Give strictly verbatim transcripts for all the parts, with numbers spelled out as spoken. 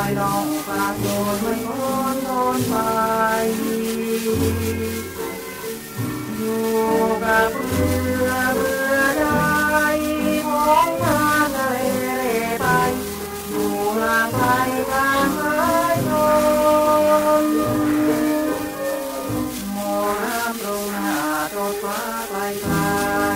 อยล่องกลางโดนไม่พ้นพ้นไปอยู่กับเรือเรือใดของมาทะเลไปอยู่ลาไปทางไร้ลมมองน้ำตรงหน้าตกฟ้าไกลไกล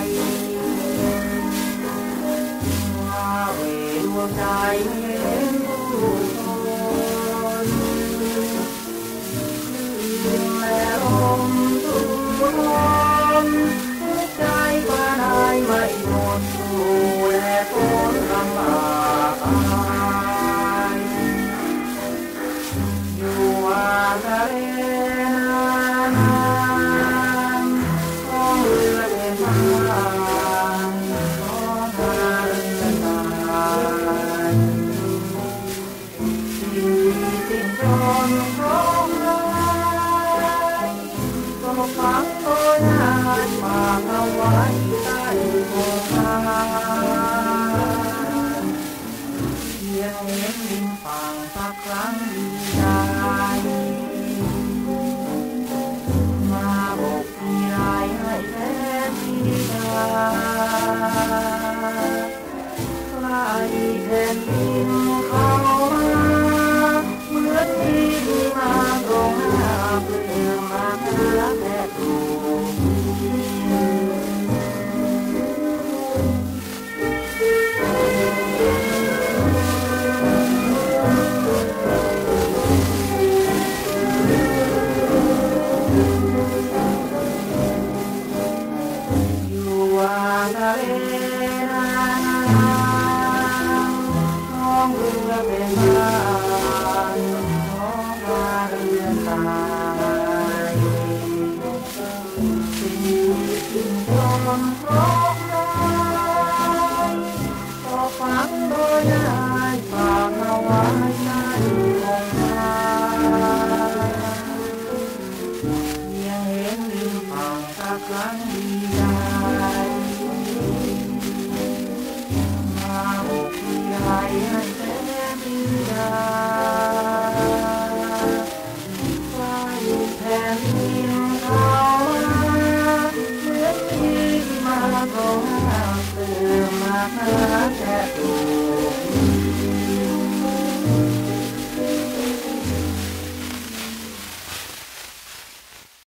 ว่าเวดวงใจเห็นผู้คนและลมทุกคนทุกใจปานายไม่หมดสู่และพ้นลำบากอยู่ว่าทะเลน้ำของเรือเดินทางของทางเดินทางสิ่งดีสิ่งจนของเราก็ฟังโดยงานฝากเอาไว้ใต้โคนไม้เพียงเห็นริมฝั่งสักครั้งดีใจมาบอกทีไรให้แท้ที่ดาใกล้แผ่นดินเขามาเหมือนที่มาตรงหน้าเพื่อมาหาแค่ตัวอยู่ว่าทะเลน้ำท้องเรือเป็นบ้านท้องพาเรือนตายสิ่งสิ่งจนครบเลยก็ฟังโดยนายฝากเอาไว้ในองค์ยังเห็นริมฝั่งสักครั้งดีใจมาบอกที่ไรให้แท้ที่ดาใกล้แผ่นดินเขาเหมือนที่มาตรงหน้าเติมมาหาแค่ตัว